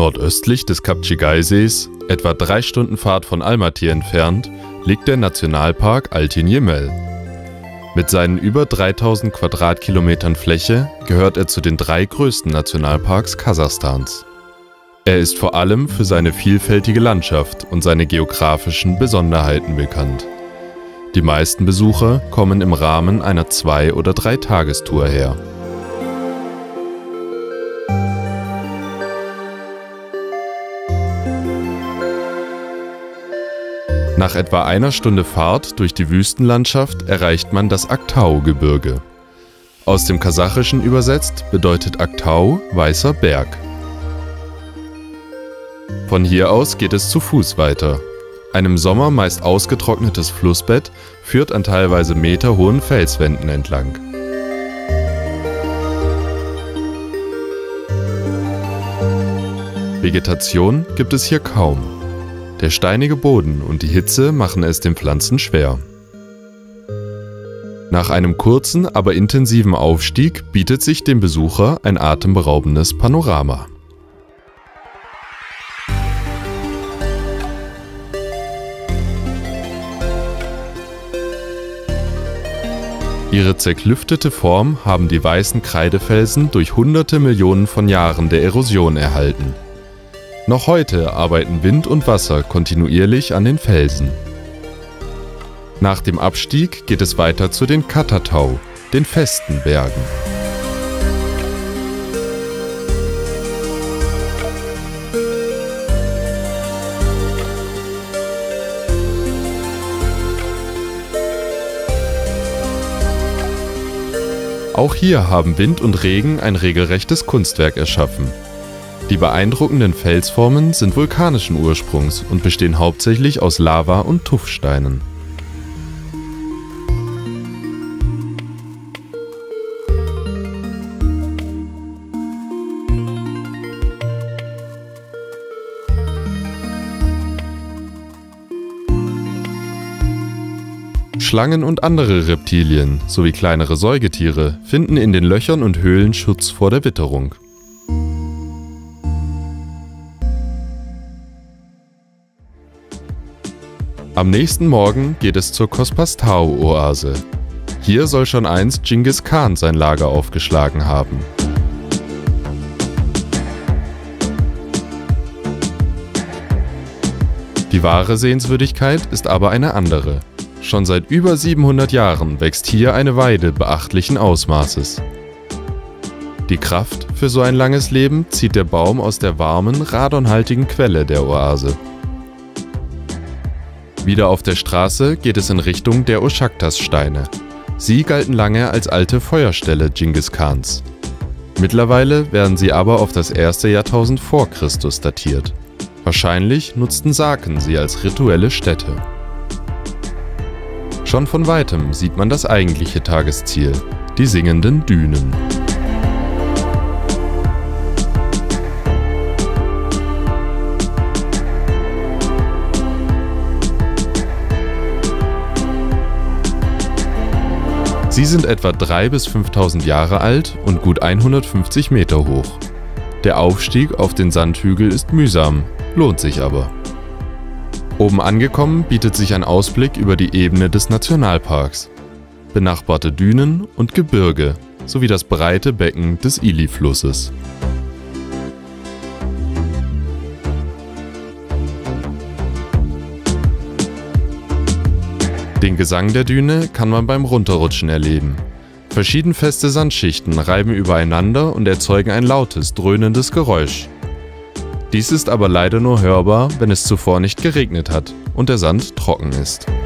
Nordöstlich des Kap Chigai-Sees, etwa 3 Stunden Fahrt von Almaty entfernt, liegt der Nationalpark Altyn Jemel. Mit seinen über 3000 Quadratkilometern Fläche gehört er zu den 3 größten Nationalparks Kasachstans. Er ist vor allem für seine vielfältige Landschaft und seine geografischen Besonderheiten bekannt. Die meisten Besucher kommen im Rahmen einer 2- oder 3-Tagestour her. Nach etwa einer Stunde Fahrt durch die Wüstenlandschaft erreicht man das Aktau-Gebirge. Aus dem Kasachischen übersetzt bedeutet Aktau weißer Berg. Von hier aus geht es zu Fuß weiter. Ein im Sommer meist ausgetrocknetes Flussbett führt an teilweise meterhohen Felswänden entlang. Vegetation gibt es hier kaum. Der steinige Boden und die Hitze machen es den Pflanzen schwer. Nach einem kurzen, aber intensiven Aufstieg bietet sich dem Besucher ein atemberaubendes Panorama. Ihre zerklüftete Form haben die weißen Kreidefelsen durch hunderte Millionen von Jahren der Erosion erhalten. Noch heute arbeiten Wind und Wasser kontinuierlich an den Felsen. Nach dem Abstieg geht es weiter zu den Khattatau, den festen Bergen. Auch hier haben Wind und Regen ein regelrechtes Kunstwerk erschaffen. Die beeindruckenden Felsformen sind vulkanischen Ursprungs und bestehen hauptsächlich aus Lava und Tuffsteinen. Schlangen und andere Reptilien sowie kleinere Säugetiere finden in den Löchern und Höhlen Schutz vor der Witterung. Am nächsten Morgen geht es zur Kospastau-Oase. Hier soll schon einst Dschingis Khan sein Lager aufgeschlagen haben. Die wahre Sehenswürdigkeit ist aber eine andere. Schon seit über 700 Jahren wächst hier eine Weide beachtlichen Ausmaßes. Die Kraft für so ein langes Leben zieht der Baum aus der warmen, radonhaltigen Quelle der Oase. Wieder auf der Straße geht es in Richtung der Oshaktas-Steine. Sie galten lange als alte Feuerstelle Dschingis Khans. Mittlerweile werden sie aber auf das 1. Jahrtausend vor Christus datiert. Wahrscheinlich nutzten Saken sie als rituelle Stätte. Schon von weitem sieht man das eigentliche Tagesziel, die singenden Dünen. Sie sind etwa 3.000 bis 5.000 Jahre alt und gut 150 Meter hoch. Der Aufstieg auf den Sandhügel ist mühsam, lohnt sich aber. Oben angekommen bietet sich ein Ausblick über die Ebene des Nationalparks, benachbarte Dünen und Gebirge sowie das breite Becken des Ili-Flusses. Den Gesang der Düne kann man beim Runterrutschen erleben. Verschiedenfeste Sandschichten reiben übereinander und erzeugen ein lautes, dröhnendes Geräusch. Dies ist aber leider nur hörbar, wenn es zuvor nicht geregnet hat und der Sand trocken ist.